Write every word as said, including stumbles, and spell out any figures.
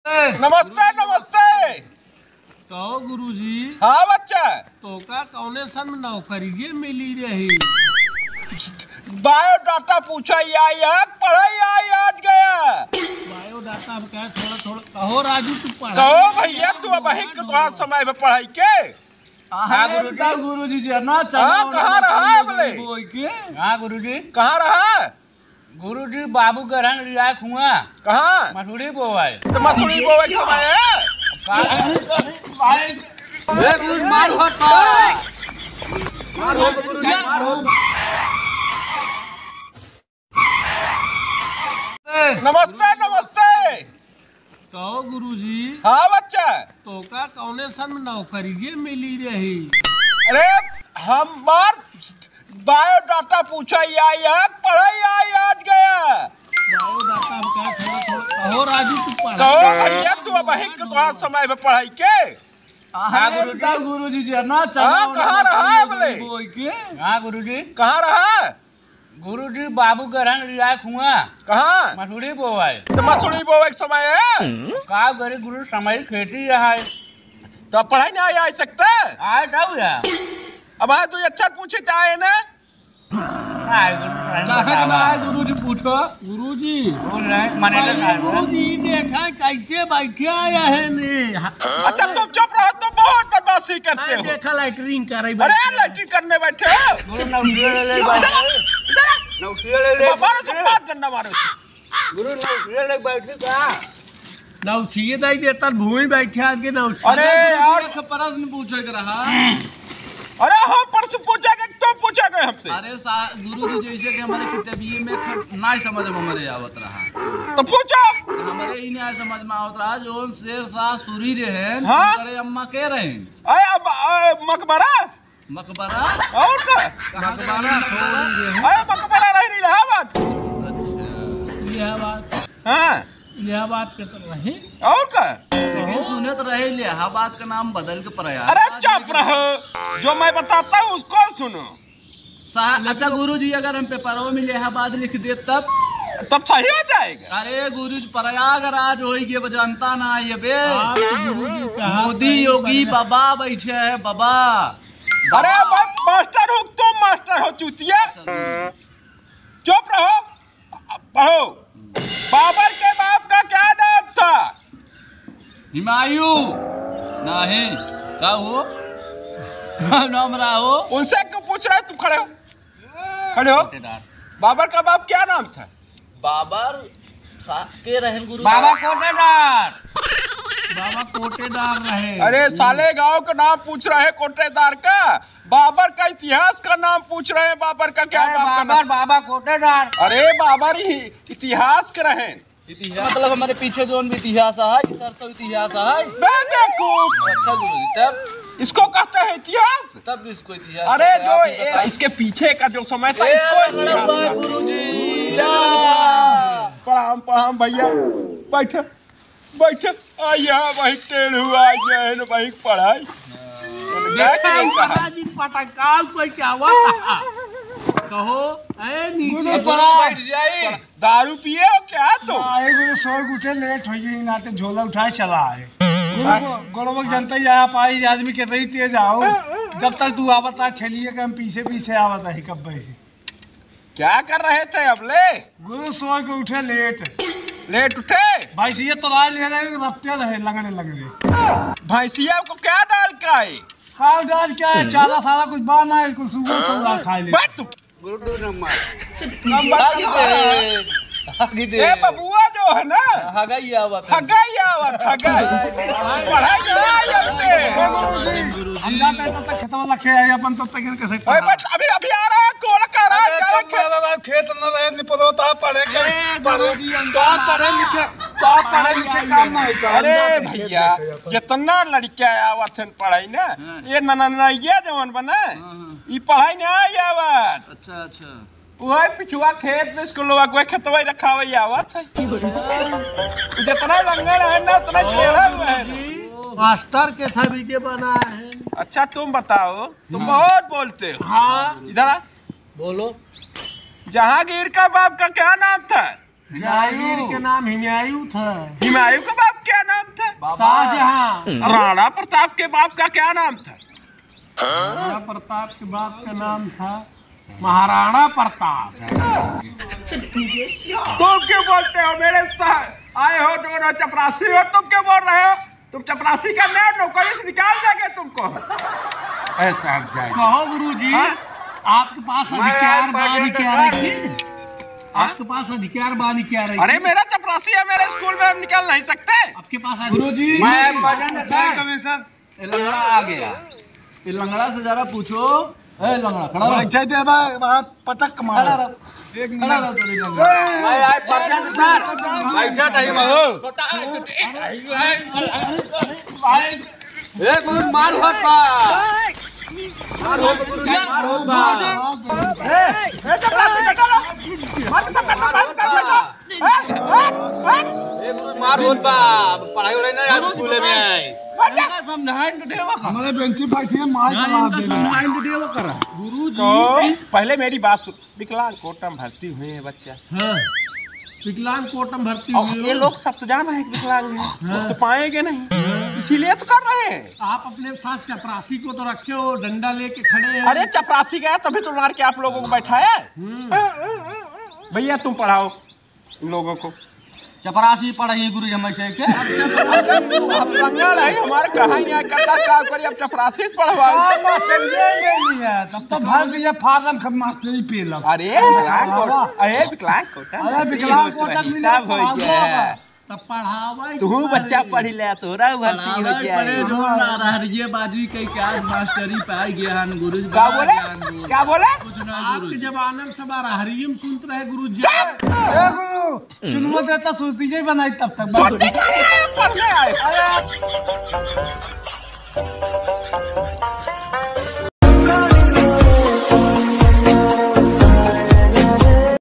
नमस्ते नमस्ते। कहो गुरुजी। हाँ बच्चा। तो का कौने सन में नौकरी मिली रही? बायोडाटा पूछा आई है, पढ़ाई आई आज गया। बायोडाटा अब क्या थोड़ा थोड़ा कहो राजू तू पढ़ा। कहो भैया तू अब कहाँ समय में पढ़ाई के? गुरुजी जी ना कहाँ रहा बोले? हाँ गुरुजी। कहाँ रहा? गुरुजी बाबू का रंग रिया हुआ। कहाँ? मसूरी बोवाई। तो मसूरी बोवाई समय है। मार होता नमस्ते नमस्ते। कहो गुरुजी। हाँ बच्चा। तो का कौने सन में नौकरी मिली रही? अरे हम बार बायोडाटा पूछा आई है, पढ़ाई आई आज गया। बायोडाटा अब क्या थोड़ा थोड़ा कहो राजू तू पढ़ा। कहो भैया तू अब कहाँ समय में पढ़ाई के? गुरुजी जी ना हाँ कहाँ रहा बोले? हाँ गुरुजी। कहाँ रहा? गुरुजी बाबू का रंग रिया हुआ। कहाँ? मसूरी बोवाई। तो मसूरी बोवाई समय है। का करे गुरु समय खेती रहा है तो पढ़ाई नहीं आ सकता। आए तब यार अब आए तू अच्छा पूछे आए ना। गुरुजी पूछो। गुरुजी मैंने गुरुजी देखा कैसे बैठे आया है ने। अच्छा तुम चुप रहो, तुम बहुत बदमाशी करते हो। देखा लाइटरिंग कर रही। अरे लाइटिंग करने बैठे हो। मारो सब बात करना मारो। गुरु नौकरी बैठे का नौछिए दाई देता भूमि बैठे आगे नौछिए। अरे यार प्रश्न पूछे के रहा। अरे हम प्रश्न पूछेंगे तुम पूछोगे हमसे। अरे गुरु जी जैसे कि हमारे किताबिये में ना समझ में हमारे आवत रहा तो पूछो। तो हमारे ही नहीं समझ में आवत रहा जो शेर शाह सूरी रहे। हाँ? अरे अम्मा के रहे अरे अब मकबरा मकबरा और का मकबरा मकबरा अरे मकबरा रह नहीं रहा बात। अच्छा यह बात हाँ यह बात के तो रही और का लेकिन सुने तो रहे इलाहाबाद का नाम बदल के प्रयाग। अरे चुप रहो, जो मैं बताता हूँ उसको सुनो। अच्छा गुरुजी अगर हम पेपरों में इलाहाबाद लिख दे तब तब सही हो जाएगा। अरे गुरुजी प्रयागराज हो गए जनता ना ये बे। गुरुजी कहा मोदी योगी बाबा बैठे है बाबा। अरे मास्टर हो तुम, मास्टर हो चूतिया। चुप रहो, पढ़ो। बाबर के बाप का क्या नाम था? हिमायू नहीं क्या हो नाम रहा हो। उनसे क्यों पूछ रहे? तुम खड़े हो, खड़े हो। बाबर का बाप क्या नाम था? बाबर के रहे गुरु बाबा कोटेदार। बाबा कोटेदार रहे। अरे साले गांव का नाम पूछ रहे हैं कोटेदार का। बाबर का इतिहास का नाम पूछ रहे हैं। बाबर का क्या बाप का नाम? बाबा कोटेदार। अरे बाबर ही इतिहास के रहे। इतिहास मतलब हमारे पीछे जो भी इतिहास है सर सब इतिहास है। बेवकूफ। अच्छा गुरुजी तब इसको कहते हैं इतिहास। तब इसको इतिहास। अरे जो ये, इसके पीछे का जो समय था इसको इतिहास। गुरुजी प्रणाम प्रणाम भैया, बैठे बैठे। आइया वही टेढ़ हुआ है वही पढ़ाई। जी पटकाल कोई क्या हुआ था? कहो ए नीचे बैठ जाइए। दारू पिए हो क्या तुम? आए गुरु सौ उठे लेट हो गई नाते झोला उठाए चला आए। गुरु जनता यहाँ पाई आदमी के रही तेज आओ जब तक तू आवता ठेलिए के हम पीछे पीछे आवता ही कब भाई। क्या कर रहे थे अब ले? गुरु सौ के उठे लेट लेट उठे। भैंसिया तो राय ले रहे रफ्ते रहे लगने लगने। भैंसिया को क्या डाल का है? खाओ डाल क्या है चारा सारा कुछ बाना है कुछ सुबह सुबह खा ले। बैठ तुम। गुरु नंबर ये बबुआ जो है ना हगाई आवत ठगाई आवत ठगाई पढ़ाई नहीं आते। हम जाते तब तक खेतवा लखे आए अपन तब तक कैसे ओए बस अभी अभी आ रहा है कोल का रहा है सारे खेत। खेत न रहे निपलो ता पढ़े के तो पढ़े लिखे तो पढ़े लिखे काम नहीं कर। अरे भैया जितना लड़का आवत है पढ़ाई ना ये नननैया जवन बना ये पढ़ाई नहीं आवत। अच्छा अच्छा वही पिछुआ खेत में इसको लोग कोई खेतवा रखा हुआ आवत है। जितना लंगड़ है ना उतना टेढ़ा हुआ है। मास्टर के था वीडियो बना है। अच्छा तुम बताओ, तुम बहुत बोलते हो। हाँ इधर आ। बोलो। जहांगीर का बाप का क्या नाम था? जहांगीर के नाम हिमायू था। हिमायू का बाप क्या नाम शाहजहां। राणा प्रताप के बाप का क्या नाम था? राणा प्रताप के बाप का नाम था महाराणा प्रताप। तुम क्यों बोलते हो? मेरे साथ आए हो दोनों चपरासी हो, तुम क्यों बोल रहे हो? तुम चपरासी का नया नौकरी से निकाल देंगे तुमको। ऐसा जाए कहो गुरुजी, हाँ? आपके पास अधिकार बानी क्या रखी? आपके पास अधिकार बानी क्या रखी? अरे मेरा चपरासी है, मेरे स्कूल में हम निकाल नहीं सकते। आपके पास गुरुजी मैं भजन कमीशन ये लंगड़ा आ गया। ये लंगड़ा से जरा पूछो। ए लंगड़ा खड़ा रहो। जय देवा वहाँ पटक मार खड़ा रहो। एक खड़ा रहो तो नहीं लंगड़ा। मैं आए भजन साथ ऐसा नहीं बाबू ए गुरु मार होत बा मार हो ए चपरासी बेटा लो, मार सब करना बंद कर बेटा। ए गुरु मार होत बा पढ़ाई उड़ाई नहीं आप स्कूल में आए इनका समझाइन तो देवा कर। हमारे बेंची बैठी है मार यहाँ चला इनका देना। समझाइन तो देवा कर। गुरुजी तो पहले मेरी बात सुन। विकलांग कोटा में भर्ती हुए हैं बच्चा, हाँ, विकलांग कोटा में भर्ती और हुए ये हो। लोग सब तो जान रहे हैं कि विकलांग हैं, तो पाएंगे नहीं, इसीलिए तो कर रहे हैं। आप अपने साथ चपरासी को तो रखे हो, डंडा लेके खड़े हैं। अरे चपरासी गया तभी तो मार के आप लोगों को बैठाया। भैया तुम पढ़ाओ इन लोगों को। चपरासी पढ़ाइए गुरु हमेशा के। अब लंगड़ है हमारे कहा ही नहीं करता काम करिए, अब चपरासी से पढ़वाओ। तब तो भर दिया फार्म खब मास्टरी पे लग। अरे विकलांग कोटा, अरे विकलांग कोटा, अरे विकलांग कोटा में तब हो गया। तब पढ़ावा तू बच्चा पढ़ी ले, तोरा भर्ती हो गया। ये बाजी कई क्या मास्टरी पाई गया हन गुरु। क्या बोले? क्या बोले? कुछ ना आपके गुरु। जमाने में सब हरियम सुनते रहे गुरु जी। ए गुरु चुनवा देता सुरती जी बनाई तब तक पढ़ने